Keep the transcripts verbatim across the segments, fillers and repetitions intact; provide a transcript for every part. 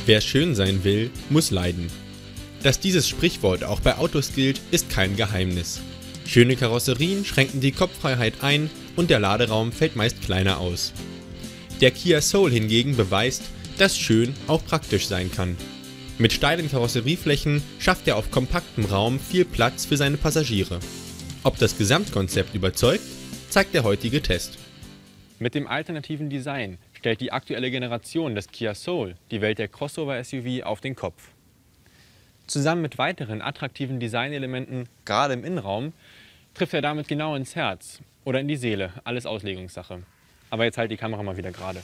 Wer schön sein will, muss leiden. Dass dieses Sprichwort auch bei Autos gilt, ist kein Geheimnis. Schöne Karosserien schränken die Kopffreiheit ein und der Laderaum fällt meist kleiner aus. Der Kia Soul hingegen beweist, dass schön auch praktisch sein kann. Mit steilen Karosserieflächen schafft er auf kompaktem Raum viel Platz für seine Passagiere. Ob das Gesamtkonzept überzeugt, zeigt der heutige Test. Mit dem alternativen Design stellt die aktuelle Generation des Kia Soul die Welt der Crossover-S U V auf den Kopf. Zusammen mit weiteren attraktiven Designelementen, gerade im Innenraum, trifft er damit genau ins Herz oder in die Seele, alles Auslegungssache. Aber jetzt halt die Kamera mal wieder gerade.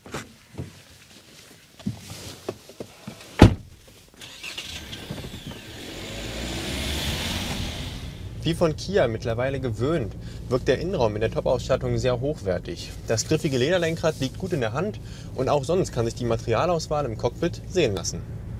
Wie von Kia mittlerweile gewöhnt, wirkt der Innenraum in der Top-Ausstattung sehr hochwertig. Das griffige Lederlenkrad liegt gut in der Hand und auch sonst kann sich die Materialauswahl im Cockpit sehen lassen.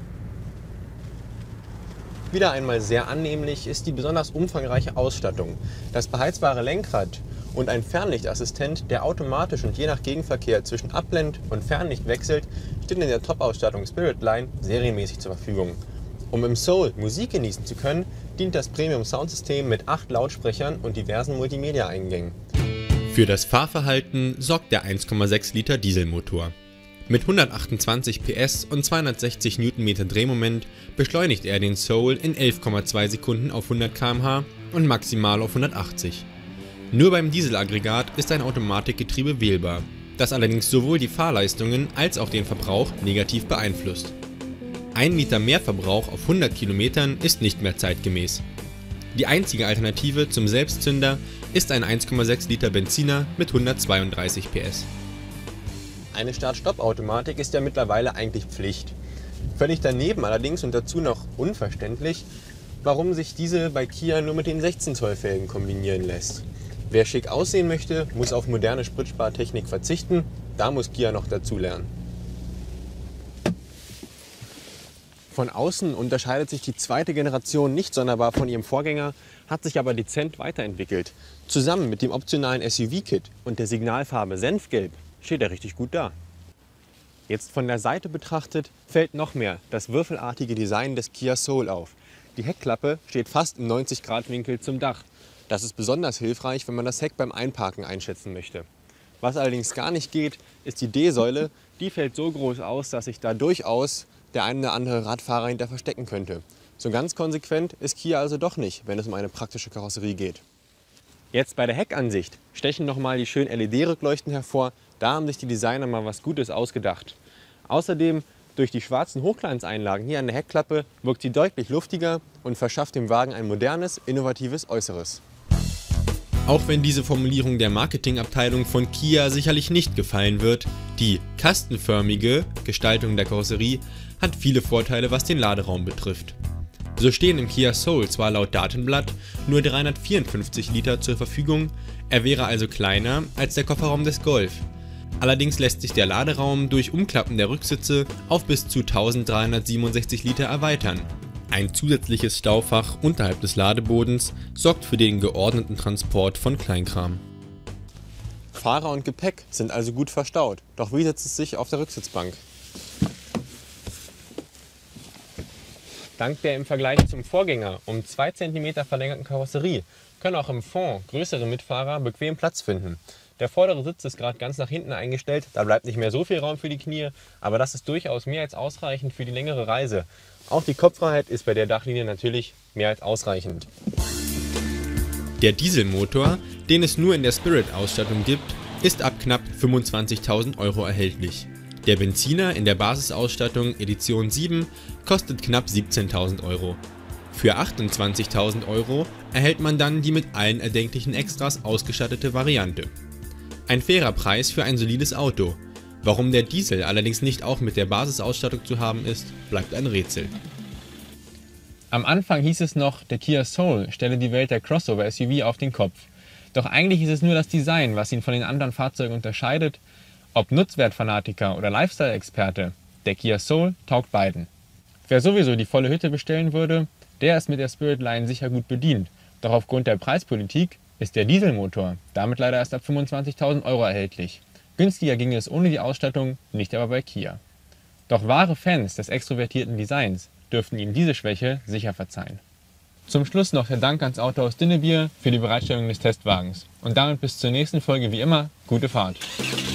Wieder einmal sehr annehmlich ist die besonders umfangreiche Ausstattung. Das beheizbare Lenkrad und ein Fernlichtassistent, der automatisch und je nach Gegenverkehr zwischen Abblend- und Fernlicht wechselt, steht in der Top-Ausstattung Spirit Line serienmäßig zur Verfügung. Um im Soul Musik genießen zu können, dient das Premium-Soundsystem mit acht Lautsprechern und diversen Multimedia-Eingängen. Für das Fahrverhalten sorgt der eins Komma sechs Liter Dieselmotor. Mit hundertachtundzwanzig P S und zweihundertsechzig Newtonmeter Drehmoment beschleunigt er den Soul in elf Komma zwei Sekunden auf hundert Kilometer pro Stunde und maximal auf hundertachtzig. Nur beim Dieselaggregat ist ein Automatikgetriebe wählbar, das allerdings sowohl die Fahrleistungen als auch den Verbrauch negativ beeinflusst. Ein Liter Mehrverbrauch auf hundert Kilometern ist nicht mehr zeitgemäß. Die einzige Alternative zum Selbstzünder ist ein eins Komma sechs Liter Benziner mit hundertzweiunddreißig P S. Eine Start-Stopp-Automatik ist ja mittlerweile eigentlich Pflicht. Völlig daneben allerdings und dazu noch unverständlich, warum sich diese bei Kia nur mit den sechzehn Zoll Felgen kombinieren lässt. Wer schick aussehen möchte, muss auf moderne Spritspartechnik verzichten, da muss Kia noch dazulernen. Von außen unterscheidet sich die zweite Generation nicht sonderbar von ihrem Vorgänger, hat sich aber dezent weiterentwickelt. Zusammen mit dem optionalen S U V-Kit und der Signalfarbe Senfgelb steht er richtig gut da. Jetzt von der Seite betrachtet fällt noch mehr das würfelartige Design des Kia Soul auf. Die Heckklappe steht fast im neunzig Grad Winkel zum Dach. Das ist besonders hilfreich, wenn man das Heck beim Einparken einschätzen möchte. Was allerdings gar nicht geht, ist die D-Säule. Die fällt so groß aus, dass sich da durchaus der eine oder andere Radfahrer hinter verstecken könnte. So ganz konsequent ist Kia also doch nicht, wenn es um eine praktische Karosserie geht. Jetzt bei der Heckansicht stechen nochmal die schönen L E D-Rückleuchten hervor. Da haben sich die Designer mal was Gutes ausgedacht. Außerdem, durch die schwarzen Hochglanzeinlagen hier an der Heckklappe wirkt sie deutlich luftiger und verschafft dem Wagen ein modernes, innovatives Äußeres. Auch wenn diese Formulierung der Marketingabteilung von Kia sicherlich nicht gefallen wird, die kastenförmige Gestaltung der Karosserie hat viele Vorteile, was den Laderaum betrifft. So stehen im Kia Soul zwar laut Datenblatt nur dreihundertvierundfünfzig Liter zur Verfügung, er wäre also kleiner als der Kofferraum des Golf. Allerdings lässt sich der Laderaum durch Umklappen der Rücksitze auf bis zu eintausenddreihundertsiebenundsechzig Liter erweitern. Ein zusätzliches Staufach unterhalb des Ladebodens sorgt für den geordneten Transport von Kleinkram. Fahrer und Gepäck sind also gut verstaut, doch wie setzt es sich auf der Rücksitzbank? Dank der im Vergleich zum Vorgänger um zwei Zentimeter verlängerten Karosserie können auch im Fond größere Mitfahrer bequem Platz finden. Der vordere Sitz ist gerade ganz nach hinten eingestellt, da bleibt nicht mehr so viel Raum für die Knie, aber das ist durchaus mehr als ausreichend für die längere Reise. Auch die Kopffreiheit ist bei der Dachlinie natürlich mehr als ausreichend. Der Dieselmotor, den es nur in der Spirit-Ausstattung gibt, ist ab knapp fünfundzwanzigtausend Euro erhältlich. Der Benziner in der Basisausstattung Edition sieben kostet knapp siebzehntausend Euro. Für achtundzwanzigtausend Euro erhält man dann die mit allen erdenklichen Extras ausgestattete Variante. Ein fairer Preis für ein solides Auto. Warum der Diesel allerdings nicht auch mit der Basisausstattung zu haben ist, bleibt ein Rätsel. Am Anfang hieß es noch, der Kia Soul stelle die Welt der Crossover-S U V auf den Kopf. Doch eigentlich ist es nur das Design, was ihn von den anderen Fahrzeugen unterscheidet. Ob Nutzwertfanatiker oder Lifestyle-Experte, der Kia Soul taugt beiden. Wer sowieso die volle Hütte bestellen würde, der ist mit der Spirit Line sicher gut bedient. Doch aufgrund der Preispolitik ist der Dieselmotor damit leider erst ab fünfundzwanzigtausend Euro erhältlich. Günstiger ginge es ohne die Ausstattung, nicht aber bei Kia. Doch wahre Fans des extrovertierten Designs dürften ihm diese Schwäche sicher verzeihen. Zum Schluss noch der Dank ans Autohaus Dinnebier für die Bereitstellung des Testwagens. Und damit bis zur nächsten Folge wie immer, gute Fahrt!